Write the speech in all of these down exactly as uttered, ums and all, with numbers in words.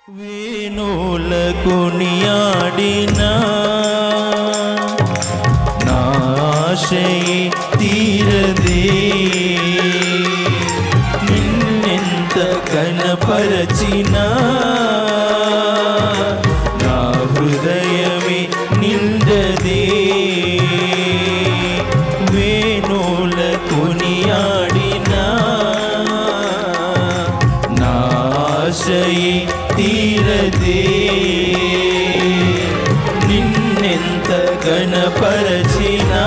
వేణులకు నియాడినా నాశయే తీరదే నిన్నెంత కనపరచినా నా హృదయమే నిండదే వేణులకు నియాడినా నాశయే తీరదే నిన్నెంత గణపరచినా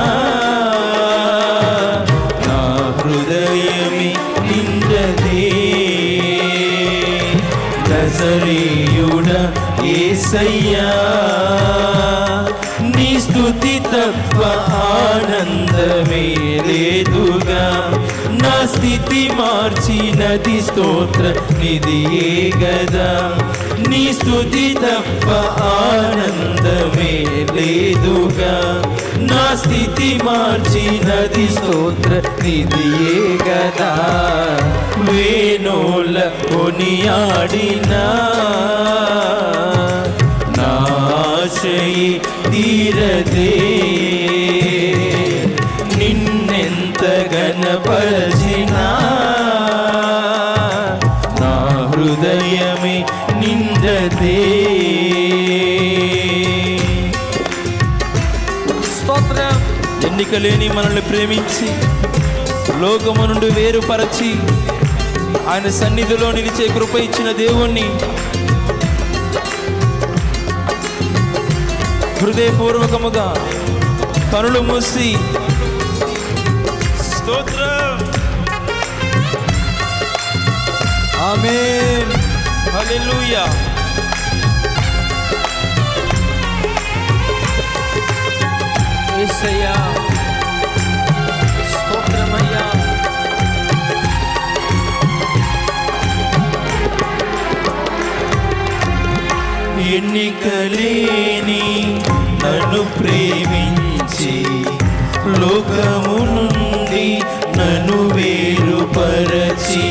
నా హృదయమే నిండదే నజరేయుడా యేసయ్యా నీ స్తుతి తప్ప ఆనందమే లేదుగా నా స్థితి మార్చినది స్తోత్ర నిధియే గదా నీ స్తుతి తప్ప ఆనందమే లేదుగా నా స్థితి మార్చినది స్తోత్ర నిధియే గదా వేణుల కొనియాడినా నా ఆశయే తీరదే నిన్నెంత గణపరచినా నా హృదయమే నిండదే. స్తోత్రం. ఎన్నిక లేని మనల్ని ప్రేమించి లోకము నుండి వేరుపరచి ఆయన సన్నిధిలో నిలిచే కృప ఇచ్చిన దేవుణ్ణి హృదయపూర్వకముగా కనులు మూసి స్తోత్రం. ఆమేన్. హల్లెలూయా. యేసయ్యా స్తోత్రమయ్యా. ఎన్నికలేని నన్ను ప్రేమించి లోకము నుండి నన్ను వేరుపరచి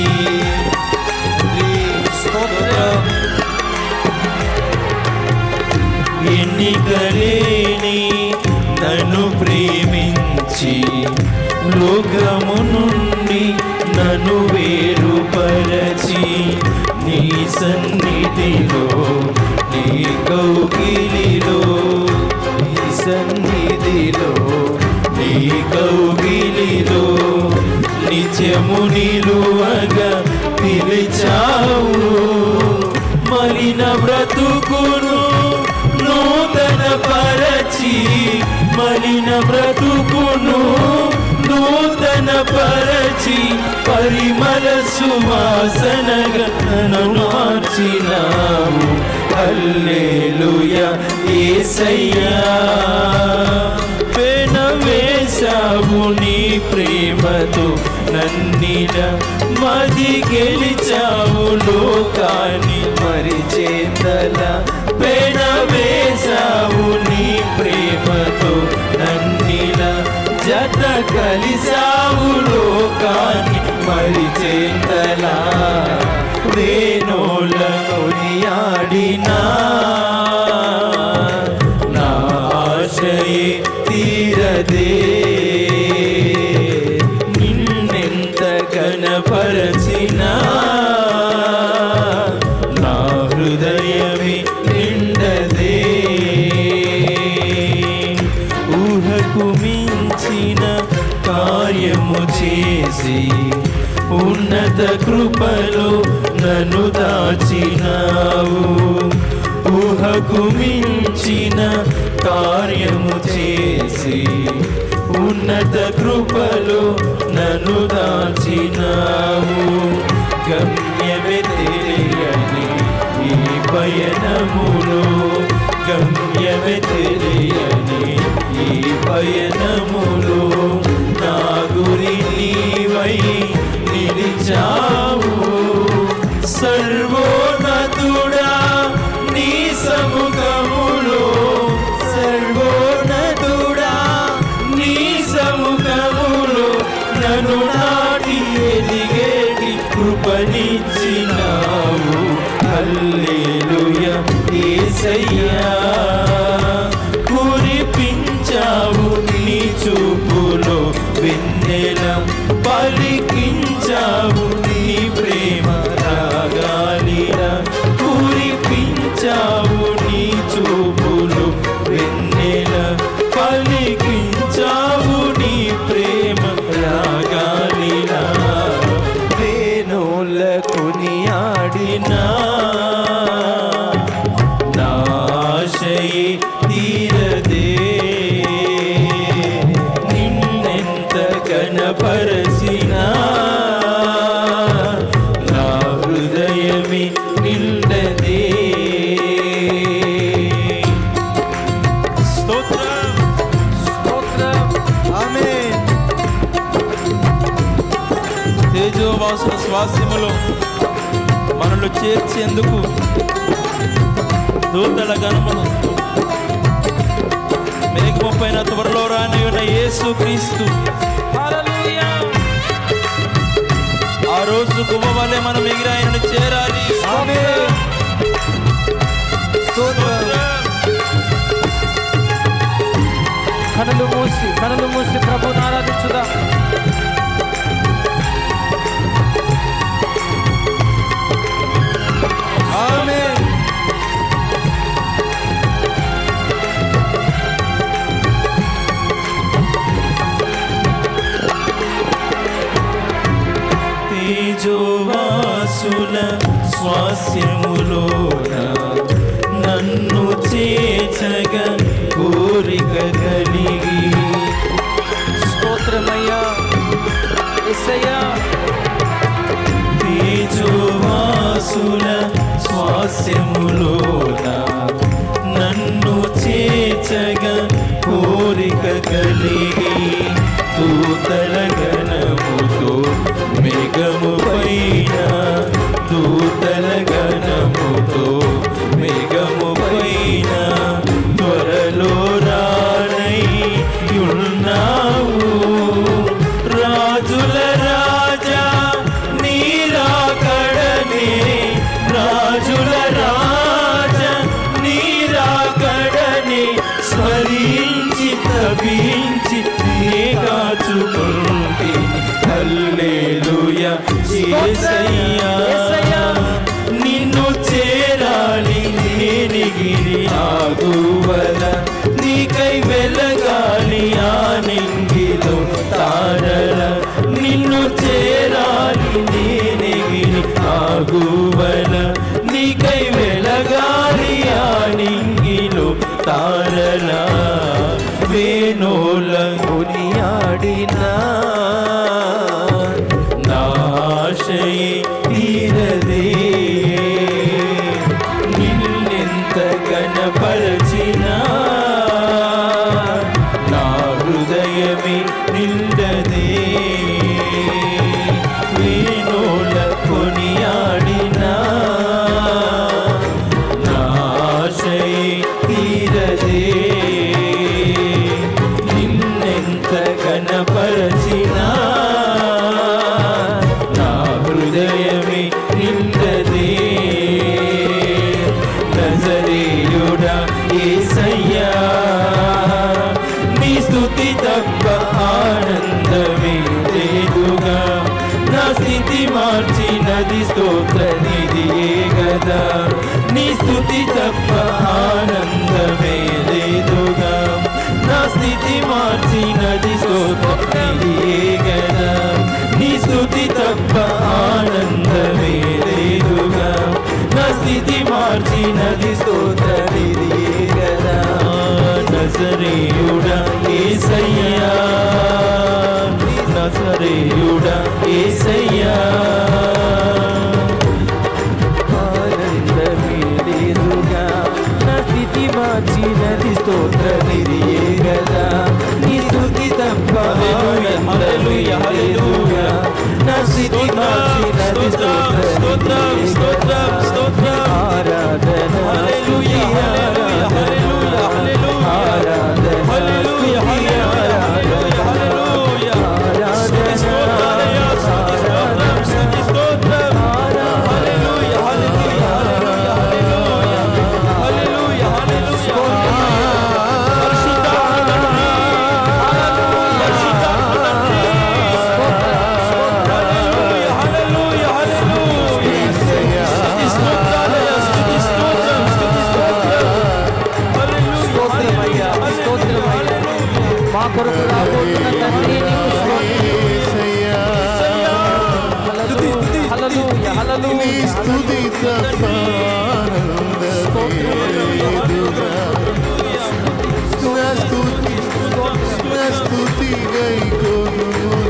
ఎన్నికలేని నన్ను ప్రేమించి లోకము నుండి నన్ను వేరుపరచి నీ సన్నిధిలో నీ కౌగిలిలో నీ సన్నిధిలో నీ కౌగిలిలో నిత్యము నిలువగా పిలిచావు మలిన బ్రతుకును నూతన పరచి మలిన బ్రతుకును నూతన పరచి పరిమళ సువాసనగా నన్ను మార్చినావు. హల్లెలూయా యేసయ్యా వేసావు నీ ప్రేమతో నన్నిల మది గెలిచావు లోకాన్ని మరిచేతల పేడ వేసావు నీ ప్రేమతో నన్నిల జత కలిసావు లోకాన్ని మరిచేతల వేణుల కొనియాడినా నా ఆశయే తీరదే నిన్నెంత గణపరచినా నా హృదయమే నిండదే ఊహకు మించిన కార్యము చేసి ఉన్నత కృపలో నన్ను దాచినావు ఊహకు మించిన కార్యము చేసి ఉన్నత కృపలో నన్ను దాచినావు గమ్యమే తెలియని ఈ పయనములో గమ్యమే తెలియని ఈ పయనములో నా గురి నీవై నిలిచావు సర్వోన్నతుడా నీ సముఖములో సర్వోన్నతుడా నీ సముఖములో నన్ను నాటి ఎదిగేటి కృపనిచ్చినావు హల్లెలూయా యేసయ్యా కురిపించావు నీ చూపులో వెన్నెల పలికించావు నీ ప్రేమ రాగాలిలా కురిపించావు నీ చూపులో వెన్నెల పలికించావు నీ ప్రేమ రాగాలిలా వేణుల కొనియాడినా నాశయే తీరదే నిన్నెంత కనపరచినా నా హృదయమే నిండదే. స్తోత్రం స్తోత్రం ఆమేన్. తేజోవాసుల స్వాస్యములో మనల్ని చేర్చేందుకు దూతల గణమును మేఘముపైన త్వరలో రాని ఉన్న యేసుక్రీస్తు హల్లెలూయా. ఆ రోజు గువ్వ వలె మనం ఎగిరి ఆయనను చేరాలి. ఆమేన్. కనులు మూసి కనులు మూసి ప్రభువుని ఆరాధించుదా. ఆమేన్. తేజోవాసుల స్వాస్యములోన నన్ను చేర్చగా కోరిక కలిగి. స్తోత్రమయ్యా యేసయ్యా. తేజోవాసుల స్వాస్యములోన నన్ను చేర్చగా కోరిక కలిగి దూతల గణముతో మేఘము పైన దూతల గణముతో మేఘము పైన త్వరలో రానై ఉన్నావు రాజుల రాజా నీరాకడనే రాజుల రాజా నీరాకడనే స్మరించి తపించి నే కాచుకుంటేని. హల్లెలూయా యేసయ్యా నిన్ను చేరాలి నేనిగిరి ఆగువల నీకై వెలగాలి ఆ నింగిలో తారల నిన్ను చేరాలి నేనిగిరి ఆగువల నీకై వెలగాలి ఆ నింగిలో తారల వేణుల కొనియాడినా నాశయే తీరదే నిన్నెంత కనపరచినా నా హృదయమే నిండదే. వేణుల కొనియాడినా నాశయే తీరదే నిన్నెంత కనపరచినా నా హృదయమే నిండదే. నజరేయుడా యేసయ్యా నీ స్తుతి తప్ప ఆనందమే లేదుగా నా స్థితి మార్చినది స్తోత్ర నిధియే గదా నీ స్తుతి తప్ప ఆనందమే లేదుగా నా స్థితి మార్చినది స్తోత్ర నిధియే గదా నీ స్తుతి తప్ప ఆనందమే లేదుగా నా స్థితి మార్చినది స్తోత్ర నిధియే గదా. నజరేయుడా యేసయ్యా నజరేయుడా యేసయ్యా ఆనందమే లేదుగా నా స్థితి మార్చినది స్తోత్ర నిధియే గదా నీ స్తుతి తప్ప ఆనందమే లేదుగా నా స్థితి మార్చినది స్తోత్ర నిధియే గదా. ఆరాధన హల్లెలూయా హల్లెలూయా హల్లెలూయా హల్లెలూయా హల్లెలూయా హల్లెలూయా కొరకు రాబోతున్న తండ్రి నీకు స్తోత్రం. హల్లెలూయా హల్లెలూయా స్తుతి తప్ప స్తుతి గైకొను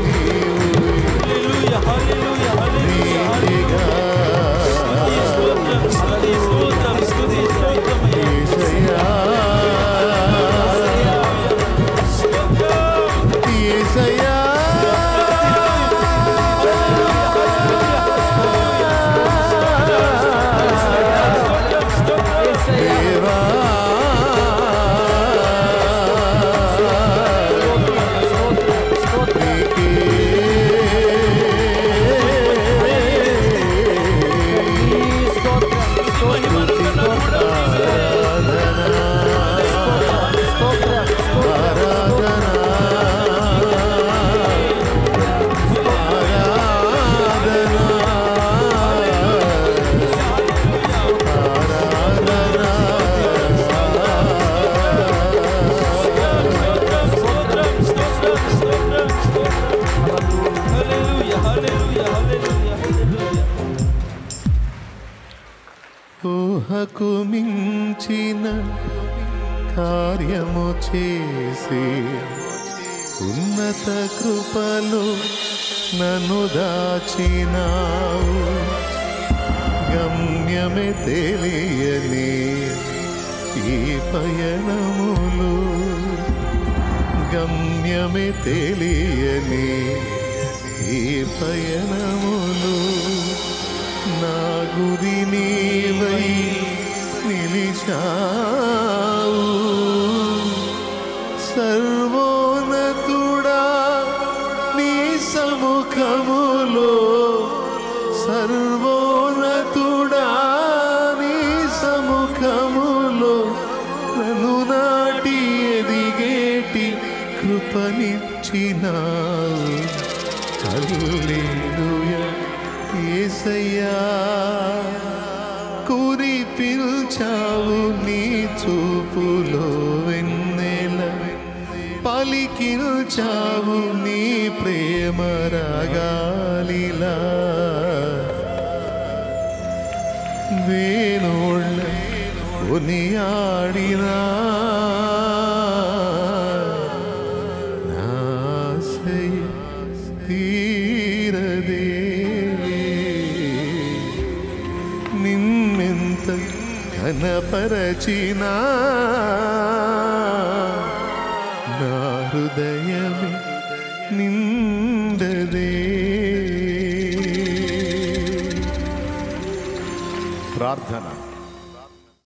ఊహకు మించిన కార్యము చేసి ఉన్నత కృపలో నన్ను దాచినావు. గమ్యమే తెలియని ఈ పయనములు గమ్యమే తెలియని ఈ పయనములు నా గురి నీవై నిలిచావు. సర్వోన్నతుడా నీ సముఖములో సర్వోన్నతుడా నీ సముఖములో నన్ను నాటి ఎదిగేటి కృపనిచ్చినావు. హల్లెలూయా యేసయ్యా కురిపించావు నీ చూపులో వెన్నెల పలికించావు నీ ప్రేమ రాగాలిలా. వేణోళ్ళ కొనియాడినా నాసై తీరదే. నిన్నెంత ఘనపరచినా నా హృదయమే నిండదే. ప్రార్థన.